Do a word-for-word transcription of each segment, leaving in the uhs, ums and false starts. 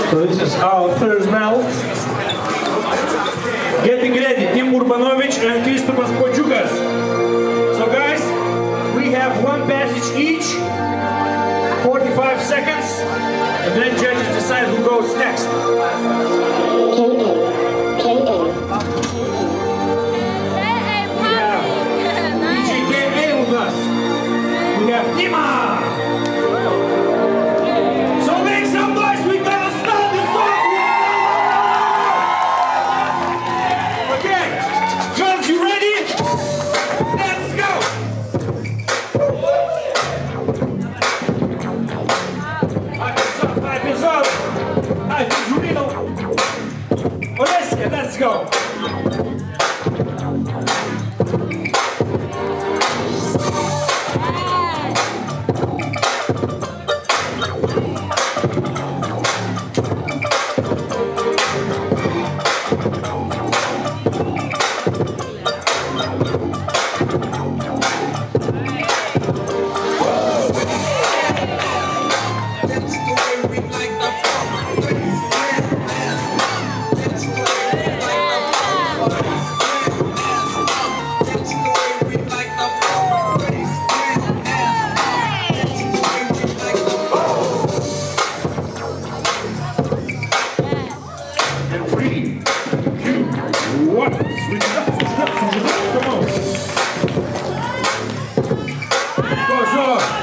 So this is our third medal. Getting ready, Tim Urbanovic and Kristupas Počiukas. So guys, we have one passage each, forty-five seconds, and then judges decide who goes next. K A. K A. D J K A with us. We have Dima. So make some noise, we gotta start this song. Okay, girls, you ready? Let's go. Episode. I Jurino. Olesia, let's go. Three, two, one. Switch it up, switch it up, switch it up. Come on. Goes on.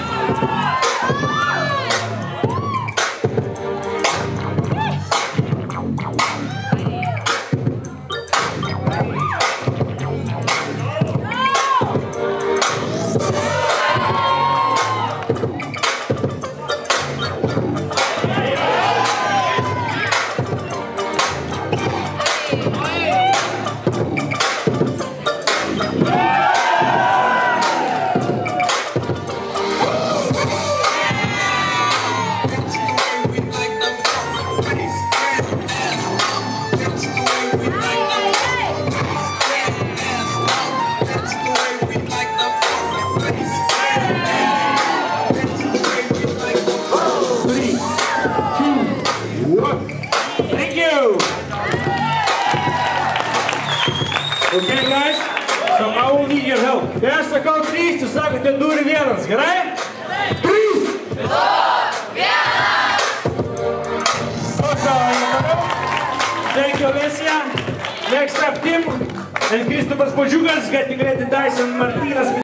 Thank you. Okay, guys, so I will need your help. Kai aš sakau trys, jūs sakote du ir vienas, gerai? Trys! Du! Vienas! Thank you, Olesia. Next up, Tim and Kristupas Počiukas, getting ready, Dyson Martynas.